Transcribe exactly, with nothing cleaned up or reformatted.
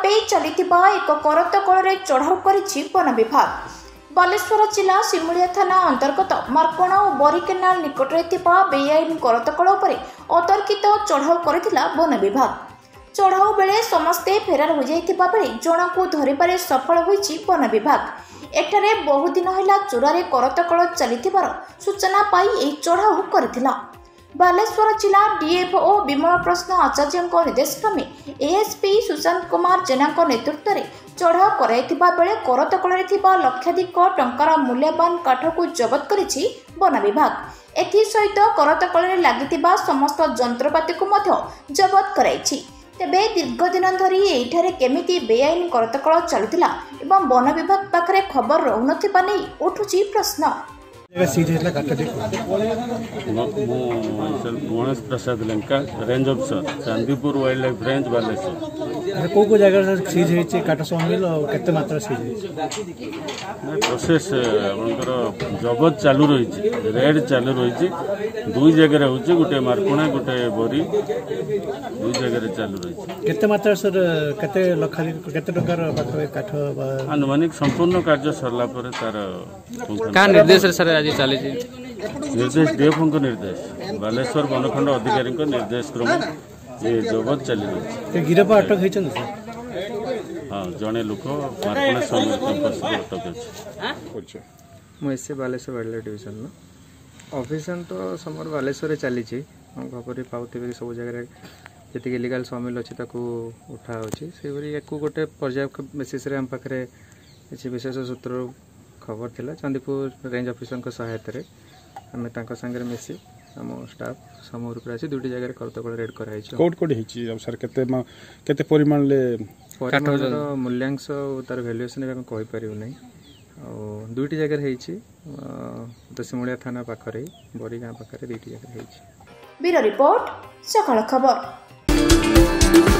हटाई चलिथिबा एक करतकल चढ़ाऊ करिछि वन विभाग। बालेश्वर जिला सिमुलिया थाना अंतर्गत मार्कण और बरी केनाल निकट में बेआईन करतकल अतर्कित चढ़ाऊ करथिला वन विभाग। चढ़ाऊ बेले समस्ते फेरार हो जाइथिबा बेले जणकु धरिबारे सफल होइछि वन विभाग। एठारे बहुदिन हैला चोरारे करतकल चलिथिबार सूचना पाई एही चढ़ाऊ करथिला। बालेश्वर जिला डीएफओ विमल प्रश्न आचार्य निर्देशक्रमे एएसपी सुशांत कुमार जेना नेतृत्व में चढ़ाऊ कराइथिबा बेले करतकल लक्षाधिक टंकार मूल्यवान काठ को जबत करिछि वन विभाग। एथि सहित करतकल लागिथिबा समस्त जंत्रपाति को मध्य जबत कराइछि। तेबे दीर्घ दिन धरी एठारे केमिति बेआईन करतकल चलुथिला एवं वन विभाग पाखरे खबर रहुनथिबा नै उठुछि प्रश्न। Ganesh Prasad Lanka range officer Chandipur wildlife range Baleswar. को को जगह सीज होइछि काठ समिल केते मात्रा सीज होइछि प्रोसेस हमकर जबत चालू रहिछि रेड चालू रहिछि दुई जगह होछि गुटे मारकोणा गुटे बोरी दुई जगह चालू रहिछि। केते मात्रा सर केते लखा केते टंकार पाखरे काठ अनुमानिक संपूर्ण कार्य सरला पर तार का निर्देश सर आज चली निर्देश डीएफओ निर्देश बालेश्वर वनखंड अधिकारी निर्देश क्रम ये जबत चली रही। गिरफ अटक होइछन सर? हाँ जड़े लोक मार्कणा समर कैंपस अटक अछि। मु एसए Baleswar wildlife division officer तो समर बालेश्वर चली खबर पाते सब जगह जी इलिगाल समिल अच्छी उठा से गोटे पर्याप्त बेसिस आम पाखे किसी विशेष सूत्र खबर थिला चांदीपुर रेंज ऑफिसर सहायता आम सांगे मिसी आम स्टाफ समूह आसी दुटी जगह करतकल रेड कराई कोड कोड हिची सर केते केते परिमाण ले परिमाण मूल्यांश तार वैल्यूएशन हम कहि परिउ नै आ दुटी जगह हेची तो सिमुलिया थाना पाखरे बरी गां पाखरे दुटी जगह हेची। ब्यूरो रिपोर्ट सकाळ खबर।